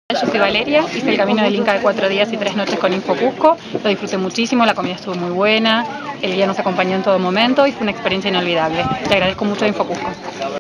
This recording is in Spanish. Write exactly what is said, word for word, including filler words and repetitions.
Yo soy Valeria, hice el camino del Inca de cuatro días y tres noches con InfoCusco, lo disfruté muchísimo, la comida estuvo muy buena, el guía nos acompañó en todo momento y fue una experiencia inolvidable. Te agradezco mucho a InfoCusco.